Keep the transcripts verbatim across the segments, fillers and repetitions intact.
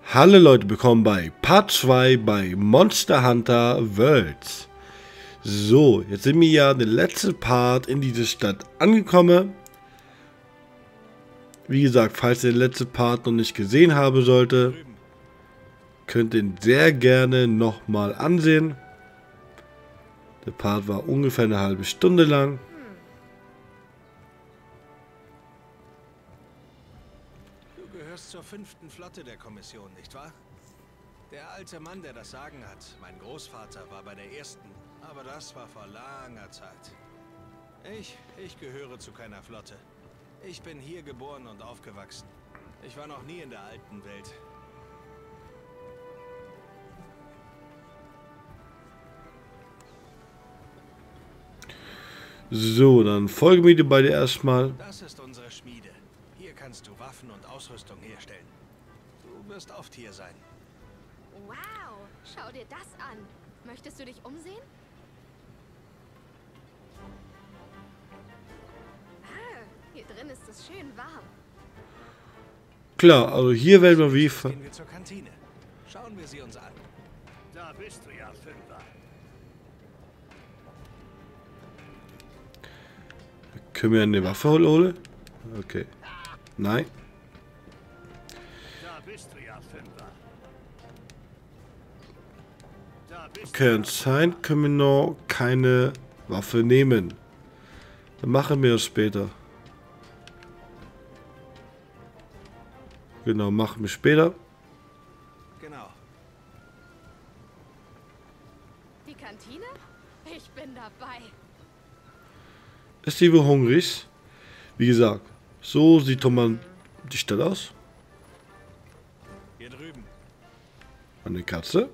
Hallo Leute, willkommen bei Part zwei bei Monster Hunter Worlds. So, jetzt sind wir ja der letzte Part in diese Stadt angekommen. Wie gesagt, falls ihr den letzten Part noch nicht gesehen haben sollte, könnt ihr ihn sehr gerne nochmal ansehen. Der Part war ungefähr eine halbe Stunde lang. Du gehörst zur fünften Flotte der Kommission, nicht wahr? Der alte Mann, der das Sagen hat, mein Großvater, war bei der ersten, aber das war vor langer Zeit. Ich, ich gehöre zu keiner Flotte. Ich bin hier geboren und aufgewachsen. Ich war noch nie in der alten Welt. So, dann folge mir die beide erstmal. Das ist unsere Schmiede. Hier kannst du Waffen und Ausrüstung herstellen. Du wirst oft hier sein. Wow, schau dir das an. Möchtest du dich umsehen? Ah, hier drin ist es schön warm. Klar, also hier werden wir wie... Gehen wir zur Kantine. Schauen wir sie uns an. Da bist du ja, Fünfer. Können wir eine Waffe holen? Okay. Nein. Da bist du ja, Fünfer. Da bist Okay, anscheinend können wir noch keine Waffe nehmen. Dann machen wir es später. Genau, machen wir später. Genau. Die Kantine? Ich bin dabei. Ist die wohl hungrig? Wie gesagt, so sieht doch mal die Stadt aus. Hier drüben. Eine Katze.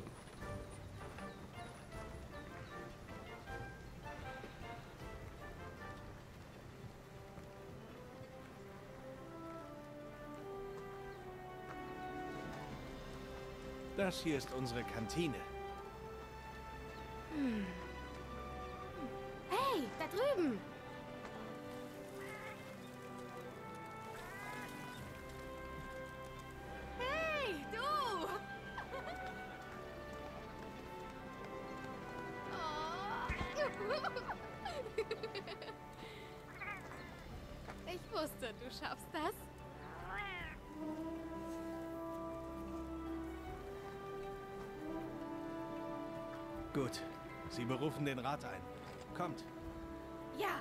Das hier ist unsere Kantine. Hey, da drüben. Hey, du. Ich wusste, du schaffst das. Gut. Sie berufen den Rat ein. Kommt. Ja.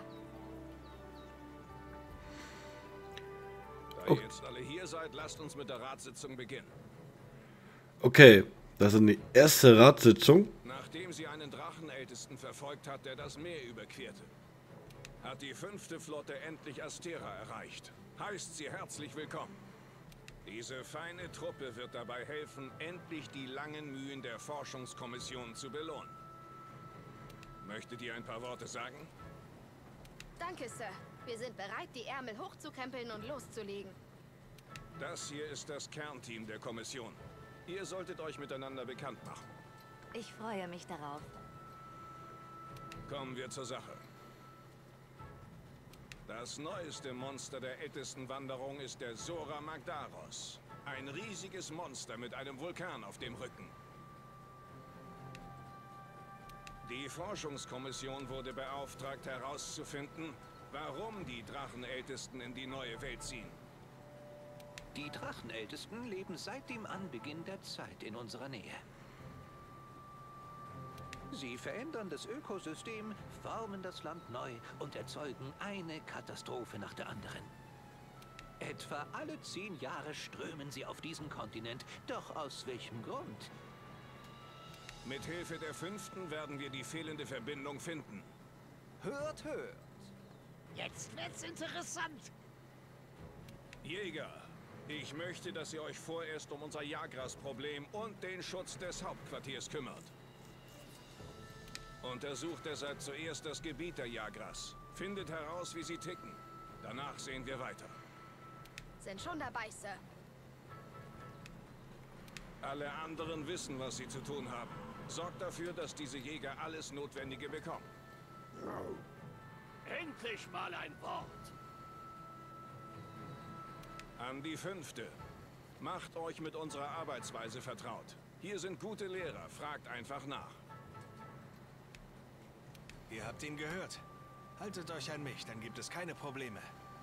Da ihr jetzt alle hier seid, lasst uns mit der Ratssitzung beginnen. Okay, das ist die erste Ratssitzung. Nachdem sie einen Drachenältesten verfolgt hat, der das Meer überquerte, hat die fünfte Flotte endlich Astera erreicht. Heißt sie herzlich willkommen. Diese feine Truppe wird dabei helfen, endlich die langen Mühen der Forschungskommission zu belohnen. Möchtet ihr ein paar Worte sagen? Danke, Sir. Wir sind bereit, die Ärmel hochzukrempeln und loszulegen. Das hier ist das Kernteam der Kommission. Ihr solltet euch miteinander bekannt machen. Ich freue mich darauf. Kommen wir zur Sache. Das neueste Monster der ältesten Wanderung ist der Sora Magdaros. Ein riesiges Monster mit einem Vulkan auf dem Rücken. Die Forschungskommission wurde beauftragt herauszufinden, warum die Drachenältesten in die neue Welt ziehen. Die Drachenältesten leben seit dem Anbeginn der Zeit in unserer Nähe. Sie verändern das Ökosystem, formen das Land neu und erzeugen eine Katastrophe nach der anderen. Etwa alle zehn Jahre strömen sie auf diesen Kontinent. Doch aus welchem Grund? Mithilfe der Fünften werden wir die fehlende Verbindung finden. Hört, hört. Jetzt wird's interessant. Jäger, ich möchte, dass ihr euch vorerst um unser Jagras-Problem und den Schutz des Hauptquartiers kümmert. Untersucht deshalb zuerst das Gebiet der Jagras. Findet heraus, wie sie ticken. Danach sehen wir weiter. Sind schon dabei, Sir. Alle anderen wissen, was sie zu tun haben. Sorgt dafür, dass diese Jäger alles Notwendige bekommen. Endlich mal ein Wort. An die Fünfte. Macht euch mit unserer Arbeitsweise vertraut. Hier sind gute Lehrer, fragt einfach nach. Ihr habt ihn gehört. Haltet euch an mich, dann gibt es keine Probleme.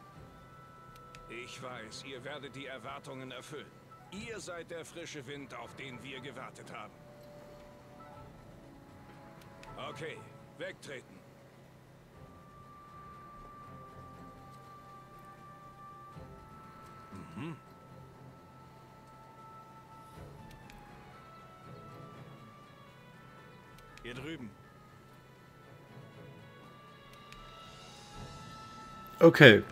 Ich weiß, ihr werdet die Erwartungen erfüllen. Ihr seid der frische Wind, auf den wir gewartet haben. Okay, wegtreten. Mhm. Hier drüben. Okay.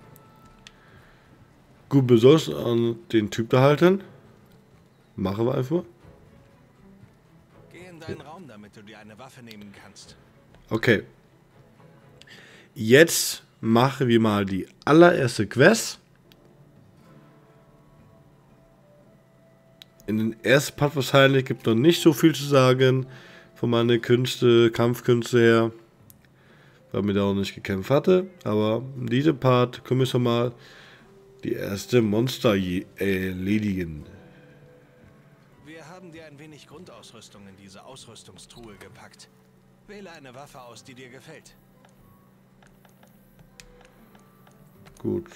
Gut besorgt an den Typ da halten. Machen wir einfach. Geh in deinen Raum, damit du dir eine Waffe nehmen kannst. Okay. Jetzt machen wir mal die allererste Quest. In den ersten Part wahrscheinlich gibt es noch nicht so viel zu sagen von meinen Künste, Kampfkünste her, weil mir da auch nicht gekämpft hatte. Aber in diesem Part können wir schon mal die erste Monster erledigen. Wir haben dir ein wenig Grundausrüstung in diese Ausrüstungstruhe gepackt. Wähle eine Waffe aus, die dir gefällt. Gut.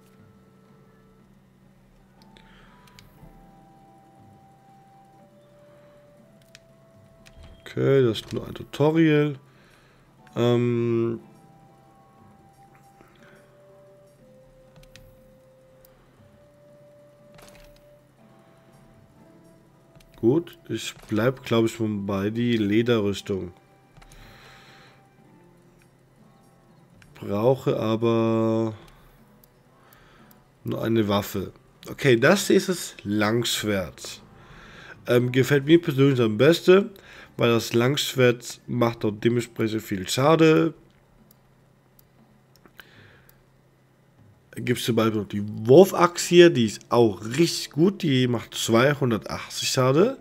Okay, das ist nur ein Tutorial. Ähm Gut, ich bleibe, glaube ich, schon bei die Lederrüstung. Brauche aber nur eine Waffe. Okay, das ist das Langschwert. Ähm, gefällt mir persönlich am besten, weil das Langschwert macht auch dementsprechend viel Schade. Gibt es zum Beispiel noch die Wurfachse hier, die ist auch richtig gut. Die macht zweihundertachtzig Schade.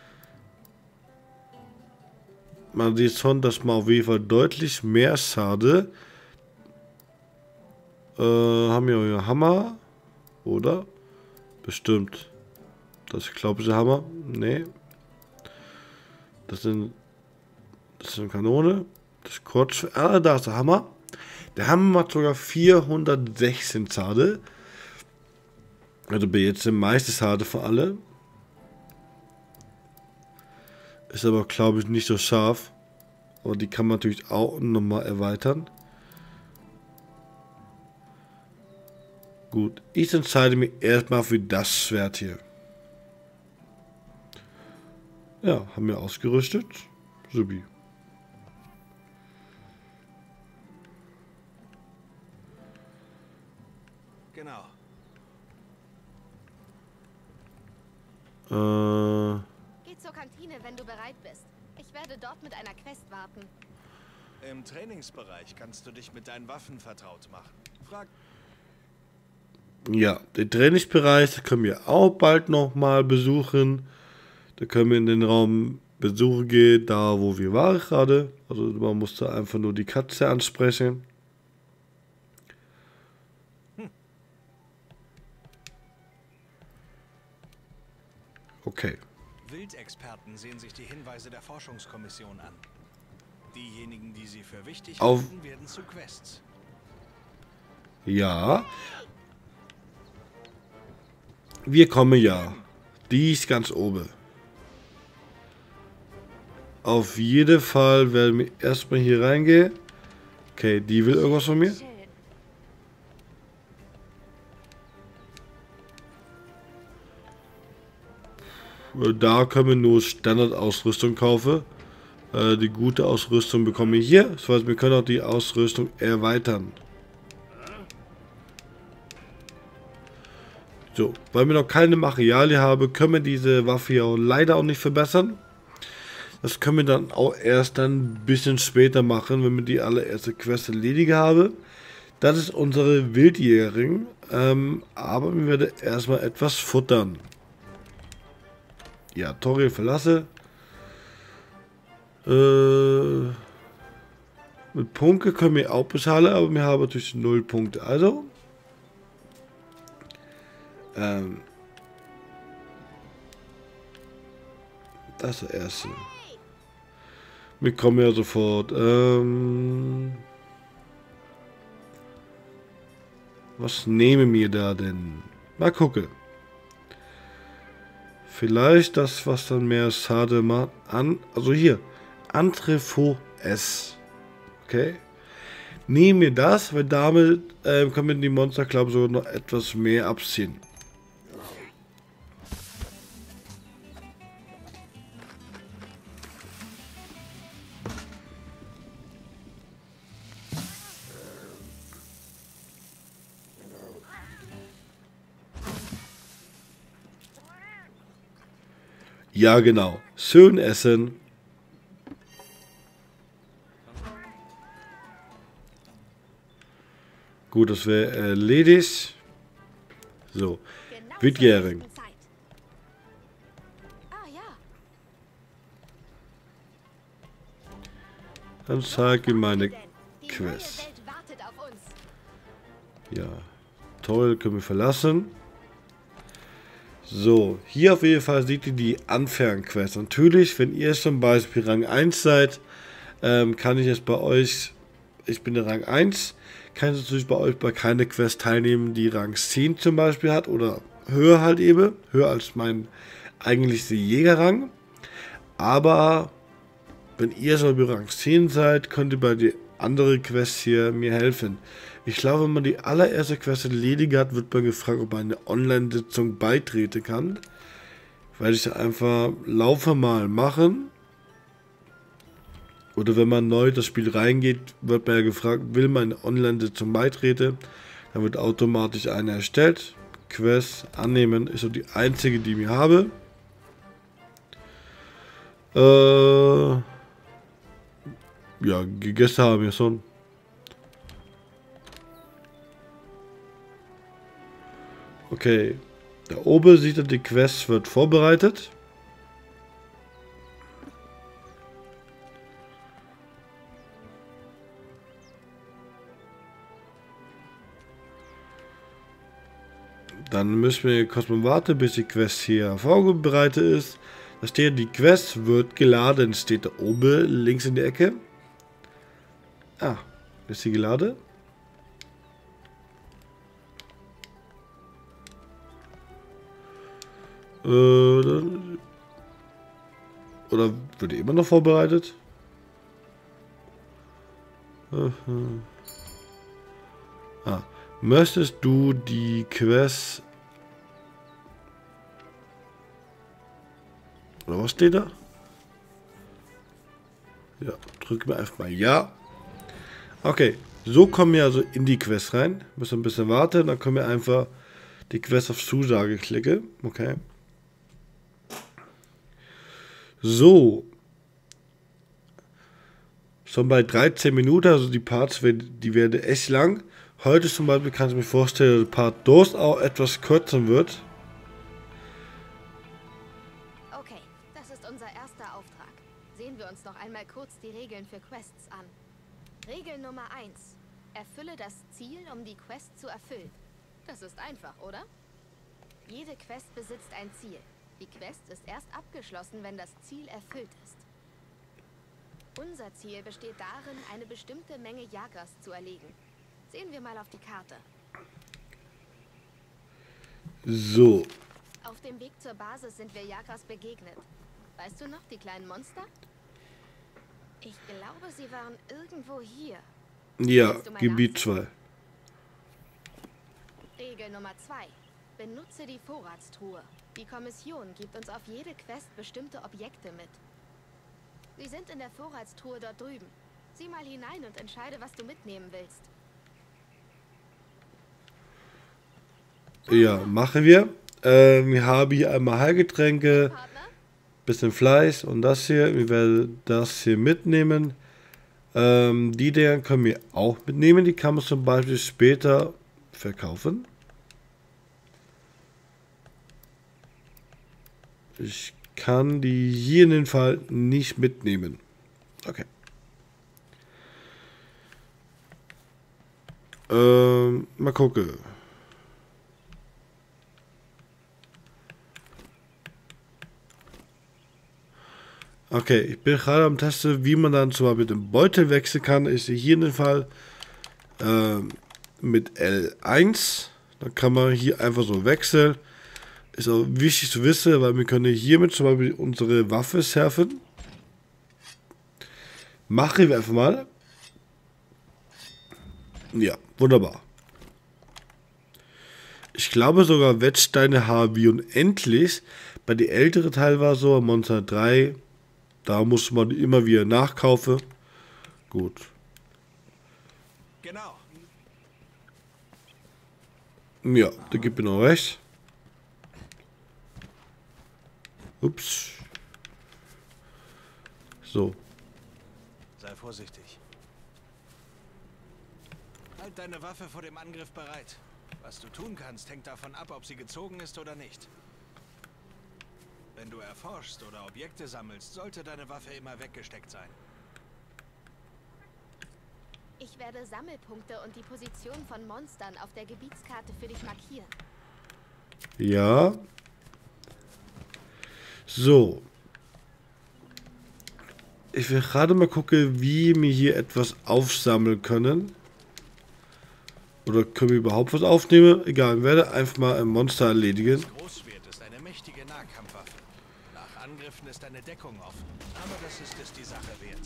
Man sieht schon, dass man auf jeden Fall deutlich mehr Schade. Äh, haben wir euer Hammer? Oder? Bestimmt. Das glaube ich der Hammer. Nee. Das sind. Das ist eine Kanone. Das ist kurz. Ah, da ist der Hammer. Der Hammer macht sogar vierhundertsechzehn Schade. Also bin jetzt der meiste Schade für alle. Ist aber, glaube ich, nicht so scharf. Aber die kann man natürlich auch nochmal erweitern. Gut, ich entscheide mich erstmal für das Schwert hier. Ja, haben wir ausgerüstet. Subi. Genau. Äh, Geh zur Kantine, wenn du bereit bist. Ich werde dort mit einer Quest warten. Im Trainingsbereich kannst du dich mit deinen Waffen vertraut machen. Frag. ja, den Trainingsbereich können wir auch bald nochmal besuchen. Da können wir in den Raum besuchen gehen, da wo wir waren gerade. Also man musste einfach nur die Katze ansprechen. Okay. Wildexperten sehen sich die Hinweise der Forschungskommission an. Diejenigen, die sie für wichtig Auf- halten, werden zu Quests. Ja. Wir kommen ja. Die ist ganz oben. Auf jeden Fall werden wir erstmal hier reingehen. Okay, die will irgendwas von mir. Schön. Da können wir nur Standardausrüstung kaufen. Äh, die gute Ausrüstung bekommen wir hier. Das heißt, wir können auch die Ausrüstung erweitern. So, weil wir noch keine Materialien haben, können wir diese Waffe hier auch leider auch nicht verbessern. Das können wir dann auch erst dann ein bisschen später machen, wenn wir die allererste Quest erledigt haben. Das ist unsere Wildjährigen. Ähm, aber wir werden erstmal etwas futtern. Ja, Toriel verlasse. Äh, mit Punkte können wir auch bezahlen, aber wir haben natürlich null Punkte. Also, ähm, Das ist der erste. Wir kommen ja sofort. Ähm, was nehmen wir da denn? Mal gucken. Vielleicht das, was dann mehr Sade macht. An, also hier. Entrefaux S. Okay. Nehmen wir das, weil damit äh, können wir die Monster, glaube ich, sogar noch etwas mehr abziehen. Ja, genau. Schön essen. Gut, das wäre erledigt. So. Genau Wittgäring. zur besten Zeit. Ah ja, Dann zeige ich meine denn die Quest. neue Welt wartet auf uns. Ja. Toll, können wir verlassen. So, hier auf jeden Fall seht ihr die Anfängerquest. Natürlich, wenn ihr zum Beispiel Rang eins seid, ähm, kann ich jetzt bei euch, ich bin der Rang eins, kann ich natürlich bei euch bei keiner Quest teilnehmen, die Rang zehn zum Beispiel hat oder höher halt eben, höher als mein eigentlicher Jägerrang. Aber wenn ihr so bei Rang zehn seid, könnt ihr bei den anderen Quests hier mir helfen. Ich glaube, wenn man die allererste Quest erledigt hat, wird man gefragt, ob man eine Online-Sitzung beitreten kann. Werde ich einfach laufe mal machen. Oder wenn man neu das Spiel reingeht, wird man ja gefragt, will man eine Online-Sitzung beitreten. Dann wird automatisch eine erstellt. Quest annehmen ist so die einzige, die ich habe. Äh, ja, gegessen haben wir schon. Okay, da oben sieht er, die Quest wird vorbereitet. Dann müssen wir kurz mal warten, bis die Quest hier vorbereitet ist. Da steht, die Quest wird geladen, steht da oben links in der Ecke. Ah, ist sie geladen? Oder wird die immer noch vorbereitet? Ah, möchtest du die Quest... Oder was steht da? Ja, drück mir einfach mal Ja. Okay, so kommen wir also in die Quest rein. Müssen ein bisschen warten, dann können wir einfach die Quest auf Zusage klicken. Okay. So. Schon bei dreizehn Minuten, also die Parts, die werden echt lang. Heute zum Beispiel kann ich mir vorstellen, dass der Part Durst auch etwas kürzer wird. Okay, das ist unser erster Auftrag. Sehen wir uns noch einmal kurz die Regeln für Quests an. Regel Nummer eins. Erfülle das Ziel, um die Quest zu erfüllen. Das ist einfach, oder? Jede Quest besitzt ein Ziel. Die Quest ist erst abgeschlossen, wenn das Ziel erfüllt ist. Unser Ziel besteht darin, eine bestimmte Menge Jagras zu erlegen. Sehen wir mal auf die Karte. So. Auf dem Weg zur Basis sind wir Jagras begegnet. Weißt du noch, die kleinen Monster? Ich glaube, sie waren irgendwo hier. Ja, Willst du mal Gebiet zwei. Regel Nummer zwei. Benutze die Vorratstruhe. Die Kommission gibt uns auf jede Quest bestimmte Objekte mit. Sie sind in der Vorratstruhe dort drüben. Sieh mal hinein und entscheide, was du mitnehmen willst. Ja, machen wir. Äh, wir haben hier einmal Heilgetränke, Partner? bisschen Fleisch und das hier. Wir werden das hier mitnehmen. Ähm, die Dinger können wir auch mitnehmen. Die kann man zum Beispiel später verkaufen. Ich kann die hier in dem Fall nicht mitnehmen. Okay. Ähm, mal gucken. Okay, ich bin gerade am Testen, wie man dann zum Beispiel mit dem Beutel wechseln kann. Ich sehe hier in dem Fall äh, mit L eins. Dann kann man hier einfach so wechseln. Ist auch wichtig zu wissen, weil wir können hiermit zum Beispiel unsere Waffe surfen. Machen wir einfach mal. Ja, wunderbar. Ich glaube sogar Wettsteine haben wir unendlich. Bei den älteren Teil war so, Monster drei, da musste man immer wieder nachkaufen. Gut. Genau. Ja, da gibt mir noch recht. Ups. So. Sei vorsichtig. Halt deine Waffe vor dem Angriff bereit. Was du tun kannst, hängt davon ab, ob sie gezogen ist oder nicht. Wenn du erforschst oder Objekte sammelst, sollte deine Waffe immer weggesteckt sein. Ich werde Sammelpunkte und die Position von Monstern auf der Gebietskarte für dich markieren. Ja. So. Ich will gerade mal gucken, wie wir hier etwas aufsammeln können. Oder können wir überhaupt was aufnehmen? Egal, ich werde einfach mal ein Monster erledigen. Das Großschwert ist eine mächtige Nahkampfwaffe. Nach Angriffen ist eine Deckung offen. Aber das ist es die Sache wert.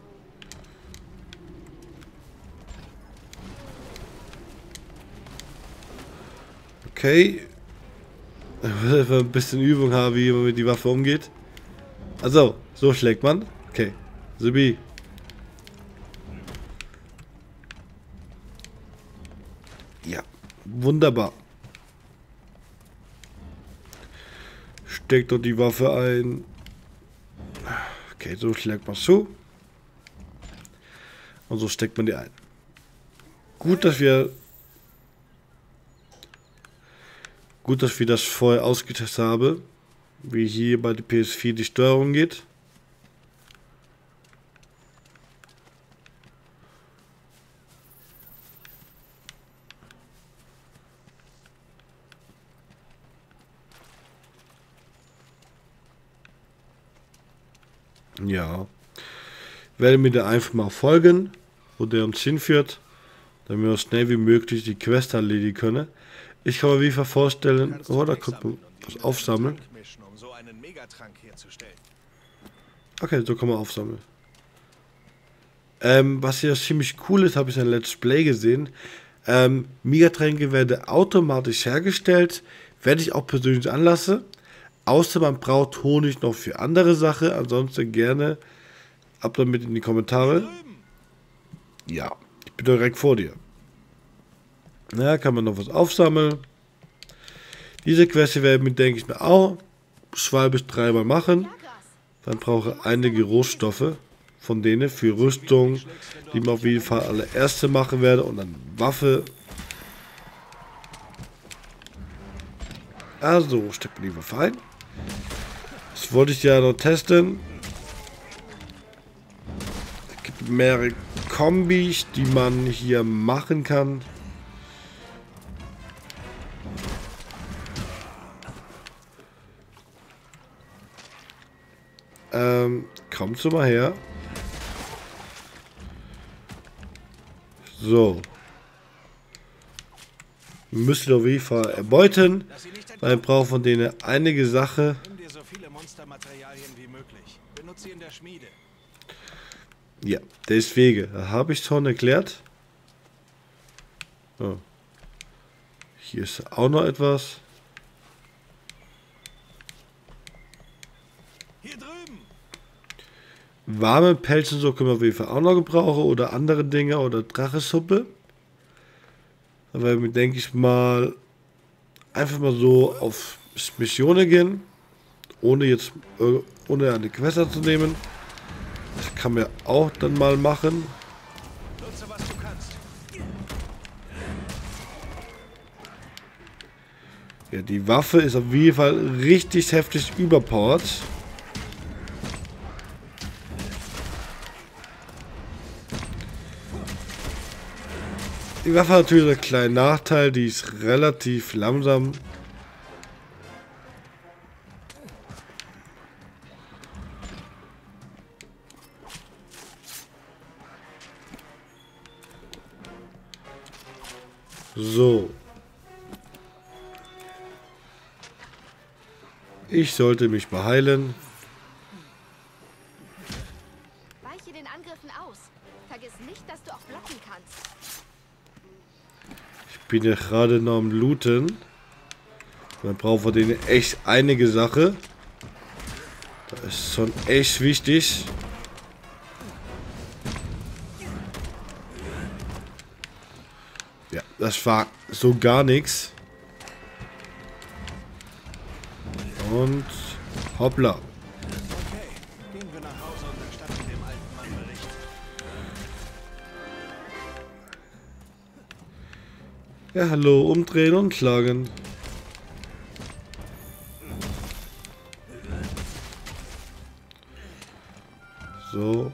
Okay. Ich will einfach ein bisschen Übung haben, wie man mit die Waffe umgeht. Also, so schlägt man. Okay. Subi. Ja, wunderbar. Steckt dort die Waffe ein. Okay, so schlägt man zu. Und so steckt man die ein. Gut, dass wir... Gut, dass wir das vorher ausgetestet haben. Wie hier bei der P S vier die Steuerung geht. Ja. Werde mir da einfach mal folgen, wo der uns hinführt, damit wir so schnell wie möglich die Quest erledigen können. Ich kann mir wie vorstellen, oh, da kommt man was aufsammeln. Um so einen Megatrank herzustellen. Okay, so kann man aufsammeln. Ähm, was hier ziemlich cool ist, habe ich in Let's Play gesehen. Ähm, Megatränke werden automatisch hergestellt, werde ich auch persönlich anlassen. Außer man braucht Honig noch für andere Sachen. Ansonsten gerne ab damit in die Kommentare. Ja, ich bin direkt vor dir. Na, kann man noch was aufsammeln. Diese Quest werden wir, denke ich mir, auch zwei bis dreimal machen. Dann brauche ich einige Rohstoffe von denen für Rüstung, die wir auf jeden Fall alle erste machen werde. Und dann Waffe. Also, steckt man die Waffe ein. Das wollte ich ja noch testen. Es gibt mehrere Kombis, die man hier machen kann. Ähm, kommst du mal her. So. Wir müssen auf jeden Fall erbeuten. Weil wir brauchen von denen einige Sachen. Nimm dir so viele Monstermaterialien wie möglich. Benutze sie in der Schmiede. Ja, deswegen. Da habe ich schon erklärt. So. Hier ist auch noch etwas. Hier drüben. Warme Pelze so können wir auf jeden Fall auch noch gebrauchen. Oder andere Dinge. Oder Drachesuppe. Da werden wir, denke ich mal, einfach mal so auf Missionen gehen. Ohne jetzt äh, ohne eine Quest zu nehmen. Das kann man auch dann mal machen. Nutze, was du kannst. Ja, die Waffe ist auf jeden Fall richtig heftig überpowered. Die Waffe hat natürlich einen kleinen Nachteil, die ist relativ langsam. So. Ich sollte mich beheilen. Weiche den Angriffen aus. Vergiss nicht, dass du auch blocken kannst. Ich bin ja gerade noch am Looten. Man braucht von denen echt einige Sachen. Das ist schon echt wichtig. Ja, das war so gar nichts. Und hoppla. Okay, gehen wir nach Hause und erstatten dem alten Mann Bericht. Ja, hallo, umdrehen und schlagen. So.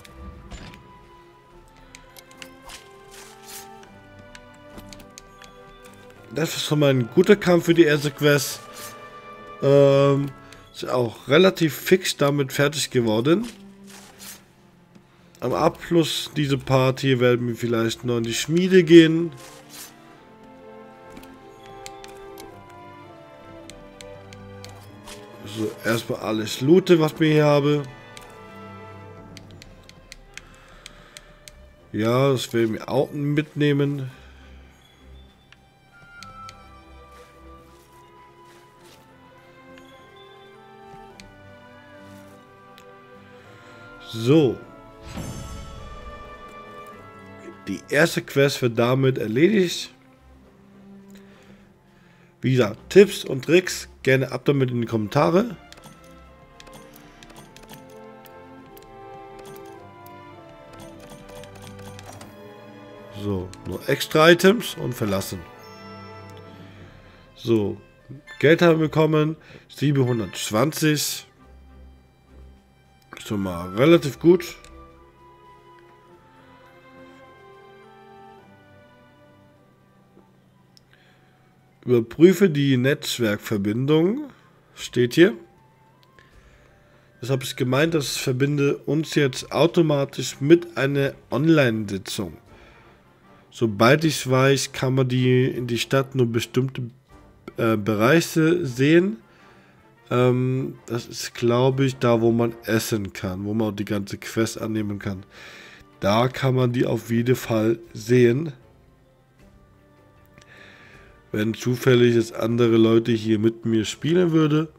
Das ist schon mal ein guter Kampf für die erste Quest. Ähm, ist auch relativ fix damit fertig geworden. Am Abschluss dieser Party werden wir vielleicht noch in die Schmiede gehen. So, erstmal alles looten, was wir hier haben. Ja, das werden wir auch mitnehmen. So. Die erste Quest wird damit erledigt. Wie gesagt, Tipps und Tricks gerne ab damit in die Kommentare. So, nur extra Items und verlassen. So, Geld haben wir bekommen, siebenhundertzwanzig. Schon mal relativ gut. Überprüfe die Netzwerkverbindung. Steht hier. Das habe ich gemeint, das verbinde uns jetzt automatisch mit einer Online-Sitzung. Sobald ich weiß, kann man die in die Stadt nur bestimmte äh, Bereiche sehen. Ähm, das ist, glaube ich, da, wo man essen kann, wo man auch die ganze Quest annehmen kann. Da kann man die auf jeden Fall sehen. Wenn zufällig jetzt andere Leute hier mit mir spielen würde.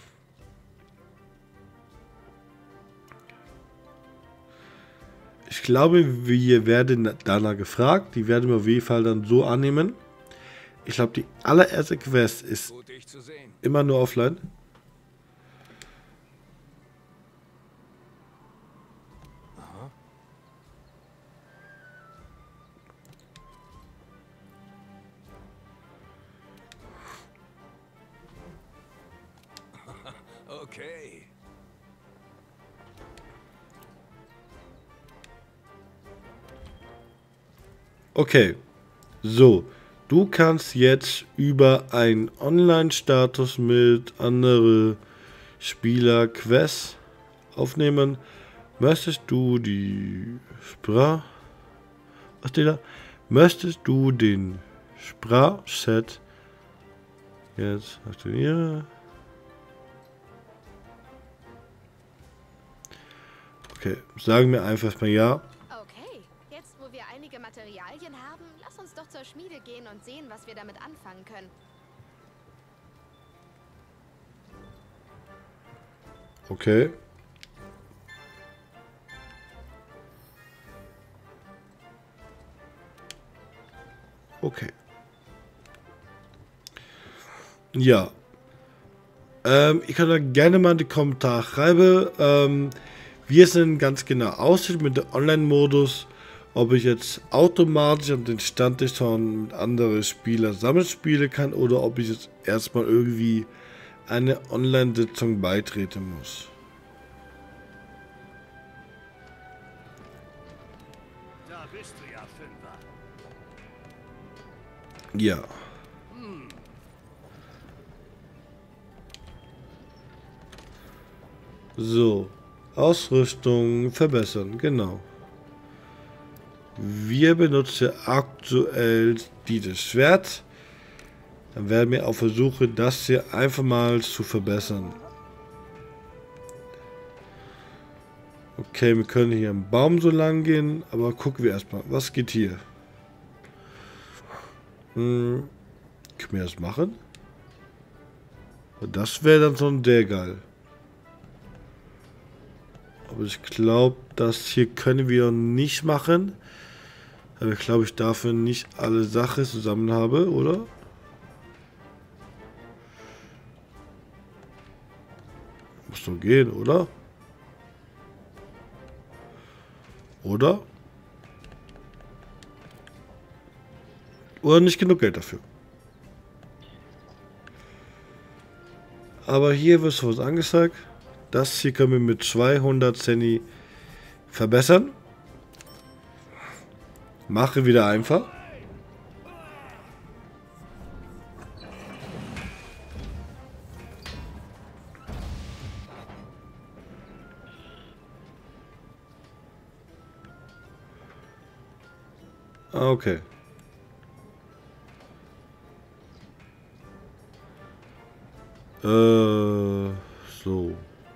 Ich glaube, wir werden danach gefragt. Die werden wir auf jeden Fall dann so annehmen. Ich glaube, die allererste Quest ist Gut, dich zu sehen. immer nur offline. Okay. Okay, so, du kannst jetzt über einen Online-Status mit anderen Spieler Quests aufnehmen. Möchtest du die Sprach... Was steht da? Möchtest du den Sprachchat jetzt aktivieren? Okay, sagen wir einfach mal ja. Okay, jetzt wo wir einige Materialien haben, lass uns doch zur Schmiede gehen und sehen, was wir damit anfangen können. Okay. Okay. Ja. Ähm, ich kann da gerne mal in die Kommentare schreiben, ähm, wie es denn ganz genau aussieht mit dem Online-Modus. Ob ich jetzt automatisch an den Stand schon mit anderen Spielern sammeln kann oder ob ich jetzt erstmal irgendwie eine Online-Sitzung beitreten muss. Da bist du ja, Fünfer. Ja. So. Ausrüstung verbessern, genau. Wir benutzen aktuell dieses Schwert. Dann werden wir auch versuchen, das hier einfach mal zu verbessern. Okay, wir können hier am Baum so lang gehen, aber gucken wir erstmal, was geht hier? Hm, können wir das machen? Das wäre dann schon sehr geil. Aber ich glaube, das hier können wir nicht machen. Aber ich glaube, ich dafür nicht alle Sachen zusammen habe, oder? Muss doch gehen, oder? Oder? Oder nicht genug Geld dafür. Aber hier wird was angezeigt. Das hier können wir mit zweihundert Zenny verbessern. Mache wieder einfach. Okay. Äh, so.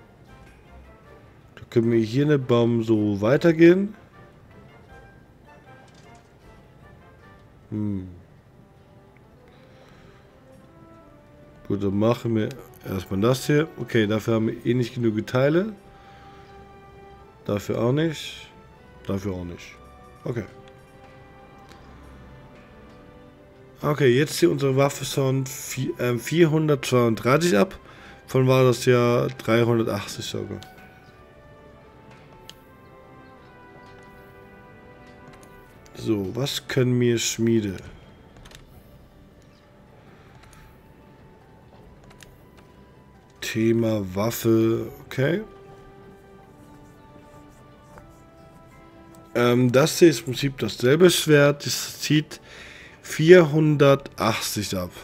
Da können wir hier eine Baum so weitergehen. Hm. Gut, dann machen wir erstmal das hier. Okay, dafür haben wir eh nicht genug Teile. Dafür auch nicht. Dafür auch nicht. Okay. Okay, jetzt hier unsere Waffe schon vierhundertzweiunddreißig ab. Von war das ja dreihundertachtzig sogar. So, was können wir Schmiede? Thema Waffe, okay. Ähm, das hier ist im Prinzip dasselbe Schwert. Das zieht vierhundertachtzig ab.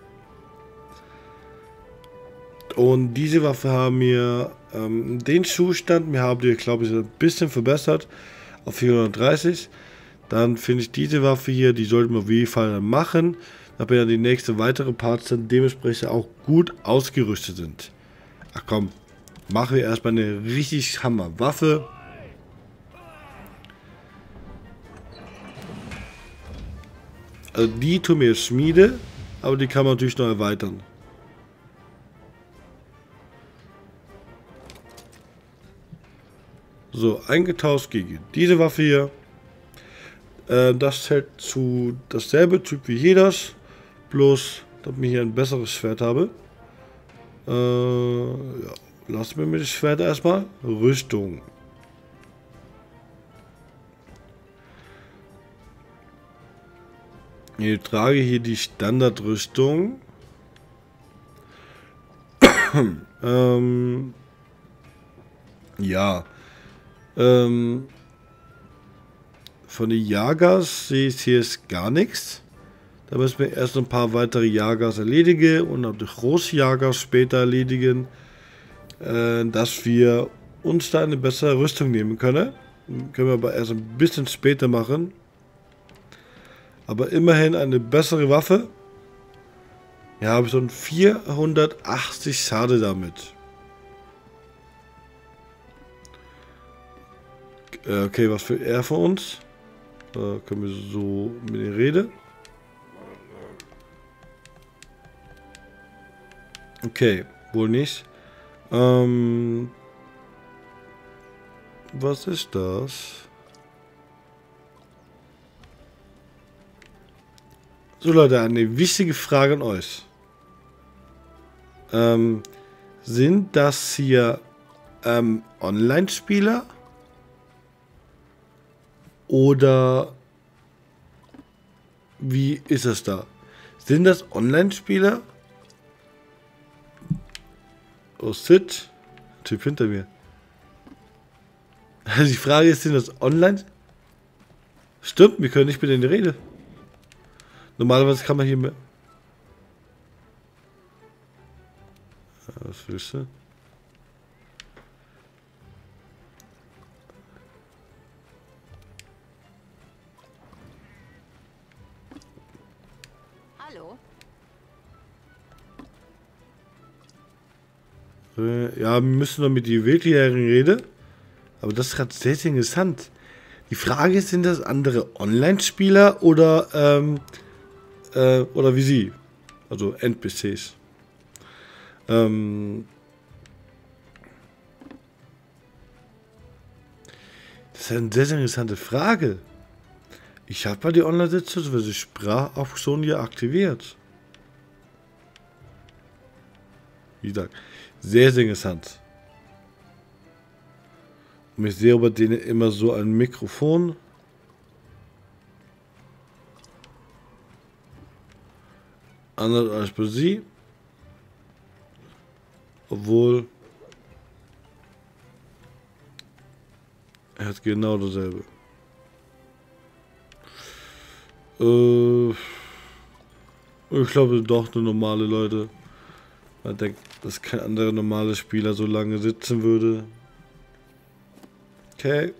Und diese Waffe haben wir ähm, den Zustand, wir haben die, glaube ich, ein bisschen verbessert auf vierhundertdreißig. Dann finde ich diese Waffe hier, die sollten wir auf jeden Fall machen, damit ja die nächste weitere Parts dann dementsprechend auch gut ausgerüstet sind. Ach komm, machen wir erstmal eine richtig Hammer Waffe. Also die tun mir Schmiede, aber die kann man natürlich noch erweitern. So, eingetauscht gegen diese Waffe hier. Äh, das zählt zu dasselbe Typ wie jedes, bloß dass ich hier ein besseres Schwert habe. Äh, ja, lassen wir mit dem Schwert erstmal. Rüstung. Ich trage hier die Standardrüstung. ähm, ja. Ähm, von den Jagers sehe ich hier ist gar nichts. Da müssen wir erst ein paar weitere Jagers erledigen und auch die Großjagers später erledigen, äh, dass wir uns da eine bessere Rüstung nehmen können. Können wir aber erst ein bisschen später machen. Aber immerhin eine bessere Waffe. Ja, habe ich schon vierhundertachtzig Schade damit. Okay, was für er für uns? Da können wir so mit ihm reden. Okay, wohl nicht. Ähm, was ist das? So Leute, eine wichtige Frage an euch. Ähm, sind das hier ähm, Online-Spieler? Oder wie ist es da? Sind das Online-Spieler? Oh, Sid. Typ hinter mir. Die Frage ist, sind das Online? Stimmt, wir können nicht mit denen reden. Normalerweise kann man hier mehr. Was willst du? Äh, ja, wir müssen noch mit die Wildjägerin reden. Aber das ist gerade sehr, sehr interessant. Die Frage ist, sind das andere Online-Spieler oder, ähm, äh, oder wie sie? Also N P Cs. Ähm, das ist eine sehr, sehr interessante Frage. Ich habe bei die Online-Sitzung für die Sprachaufschon hier aktiviert. Wie gesagt, sehr, sehr interessant. Und ich sehe bei denen immer so ein Mikrofon. Anders als bei sie. Obwohl er hat genau dasselbe. Äh, ich glaube doch nur normale Leute. Man denkt, dass kein anderer normale Spieler so lange sitzen würde. Okay.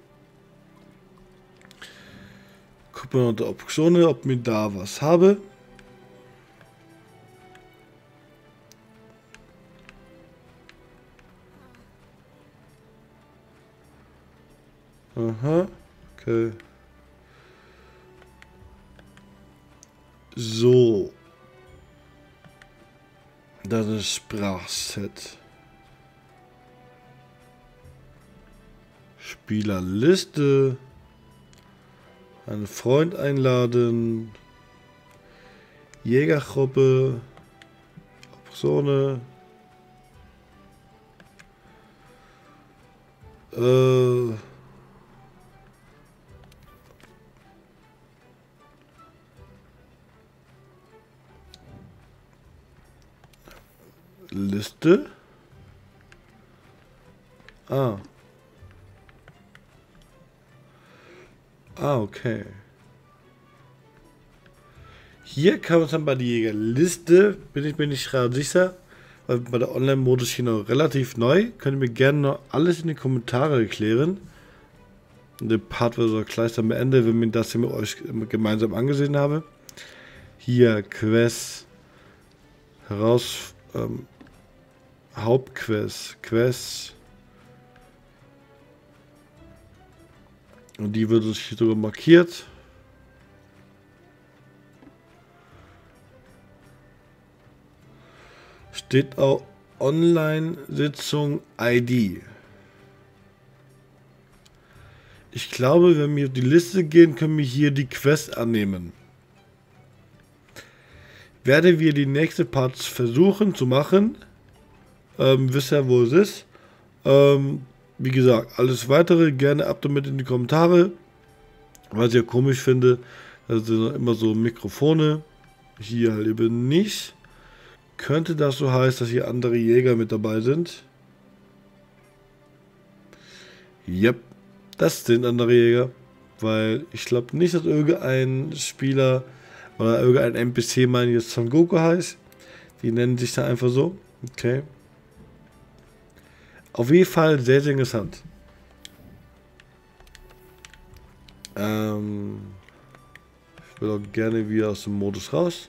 Gucken wir unter Optionen, ob mir da was habe. Aha, okay. So. Das ist Sprachset. Spielerliste. Einen Freund einladen. Jägergruppe. Optionen. Äh. Liste. Ah. Ah, okay. Hier kann man dann bei der Jägerliste, bin ich mir nicht gerade sicher, weil bei der Online-Modus hier noch relativ neu. Könnt ihr mir gerne noch alles in die Kommentare erklären. Und den Part wird so gleich dann beenden, wenn ich das hier mit euch gemeinsam angesehen habe. Hier Quest heraus. Ähm, Hauptquest, Quest. Und die wird hier sogar markiert. Steht auch Online-Sitzung I D. Ich glaube, wenn wir auf die Liste gehen, können wir hier die Quest annehmen. Werden wir die nächste Parts versuchen zu machen. Ähm, wisst ihr, wo es ist. Ähm, wie gesagt, alles weitere gerne ab damit in die Kommentare. Was ich ja komisch finde, das sind immer so Mikrofone. Hier halt eben nicht. Könnte das so heißen, dass hier andere Jäger mit dabei sind? Yep, das sind andere Jäger. Weil ich glaube nicht, dass irgendein Spieler oder irgendein N P C meinen jetzt Son Goku heißt. Die nennen sich da einfach so. Okay. Auf jeden Fall sehr, sehr interessant. Ähm, ich will auch gerne wieder aus dem Modus raus.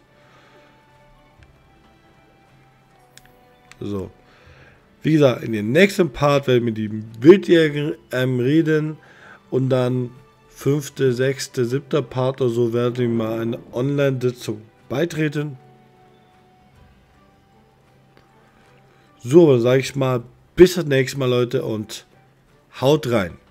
So. Wie gesagt, in dem nächsten Part werden wir mit den Wildjägern ähm, reden. Und dann fünfte, sechste, siebter Part oder so werden wir mal eine Online-Sitzung beitreten. So, dann sage ich mal, bis zum nächsten Mal, Leute, und haut rein.